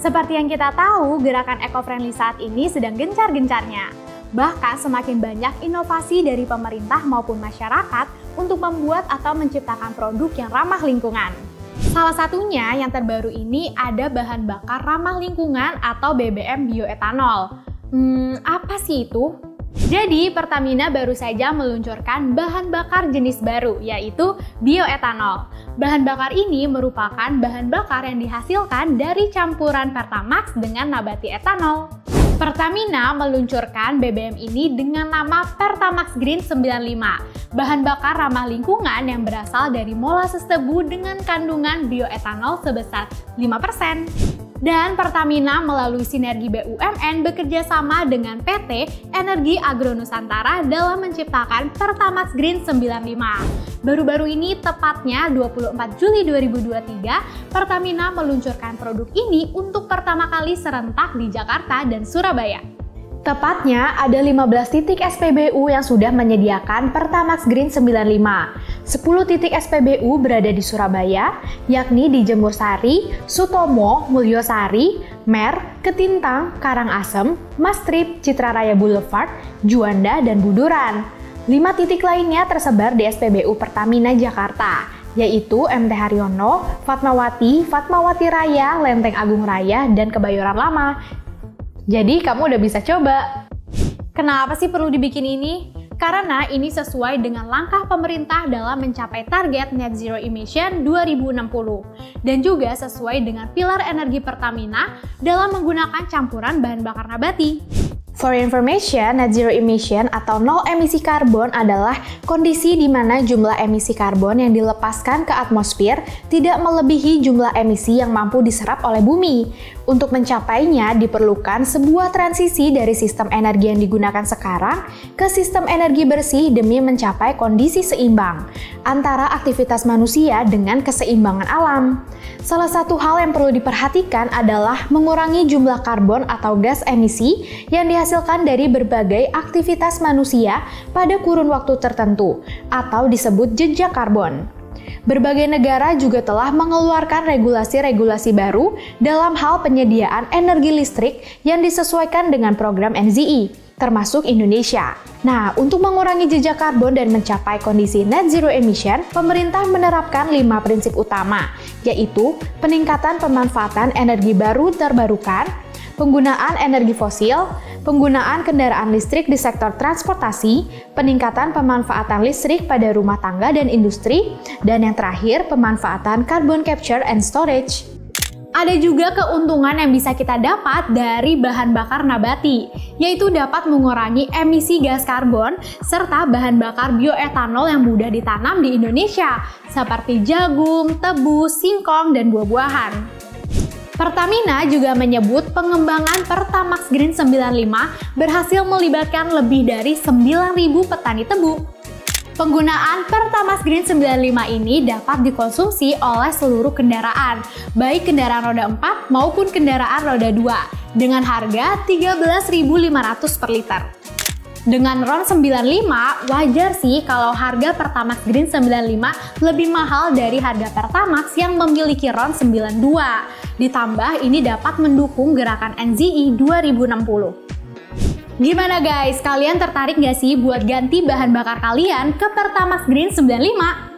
Seperti yang kita tahu, gerakan eco-friendly saat ini sedang gencar-gencarnya. Bahkan semakin banyak inovasi dari pemerintah maupun masyarakat untuk membuat atau menciptakan produk yang ramah lingkungan. Salah satunya yang terbaru ini ada bahan bakar ramah lingkungan atau BBM bioetanol. Apa sih itu? Jadi Pertamina baru saja meluncurkan bahan bakar jenis baru, yaitu bioetanol. Bahan bakar ini merupakan bahan bakar yang dihasilkan dari campuran Pertamax dengan nabati etanol. Pertamina meluncurkan BBM ini dengan nama Pertamax Green 95, bahan bakar ramah lingkungan yang berasal dari molases tebu dengan kandungan bioetanol sebesar 5%. Dan Pertamina melalui sinergi BUMN bekerja sama dengan PT Energi Agro Nusantara dalam menciptakan Pertamax Green 95. Baru-baru ini, tepatnya 24 Juli 2023, Pertamina meluncurkan produk ini untuk pertama kali serentak di Jakarta dan Surabaya. Tepatnya ada 15 titik SPBU yang sudah menyediakan Pertamax Green 95. 10 titik SPBU berada di Surabaya, yakni di Jemur Sari, Sutomo, Mulyosari, Mer, Ketintang, Karangasem, Mastrip, Citra Raya Boulevard, Juanda, dan Buduran. 5 titik lainnya tersebar di SPBU Pertamina Jakarta, yaitu MT Haryono, Fatmawati, Fatmawati Raya, Lenteng Agung Raya, dan Kebayoran Lama. Jadi kamu udah bisa coba. Kenapa sih perlu dibikin ini? Karena ini sesuai dengan langkah pemerintah dalam mencapai target Net Zero Emission 2060 dan juga sesuai dengan pilar energi Pertamina dalam menggunakan campuran bahan bakar nabati. For information, net zero emission atau nol emisi karbon adalah kondisi di mana jumlah emisi karbon yang dilepaskan ke atmosfer tidak melebihi jumlah emisi yang mampu diserap oleh bumi. Untuk mencapainya diperlukan sebuah transisi dari sistem energi yang digunakan sekarang ke sistem energi bersih demi mencapai kondisi seimbang antara aktivitas manusia dengan keseimbangan alam. Salah satu hal yang perlu diperhatikan adalah mengurangi jumlah karbon atau gas emisi yang dihasilkan dari berbagai aktivitas manusia pada kurun waktu tertentu atau disebut jejak karbon. Berbagai negara juga telah mengeluarkan regulasi-regulasi baru dalam hal penyediaan energi listrik yang disesuaikan dengan program NZE, termasuk Indonesia. Nah, untuk mengurangi jejak karbon dan mencapai kondisi net zero emission, pemerintah menerapkan 5 prinsip utama, yaitu peningkatan pemanfaatan energi baru terbarukan, penggunaan energi fosil, penggunaan kendaraan listrik di sektor transportasi, peningkatan pemanfaatan listrik pada rumah tangga dan industri, dan yang terakhir, pemanfaatan carbon capture and storage. Ada juga keuntungan yang bisa kita dapat dari bahan bakar nabati, yaitu dapat mengurangi emisi gas karbon serta bahan bakar bioetanol yang mudah ditanam di Indonesia, seperti jagung, tebu, singkong, dan buah-buahan. Pertamina juga menyebut pengembangan Pertamax Green 95 berhasil melibatkan lebih dari 9.000 petani tebu. Penggunaan Pertamax Green 95 ini dapat dikonsumsi oleh seluruh kendaraan, baik kendaraan roda 4 maupun kendaraan roda 2, dengan harga Rp13.500 per liter. Dengan RON 95, wajar sih kalau harga Pertamax Green 95 lebih mahal dari harga Pertamax yang memiliki RON 92. Ditambah ini dapat mendukung gerakan NZE 2060. Gimana guys, kalian tertarik gak sih buat ganti bahan bakar kalian ke Pertamax Green 95?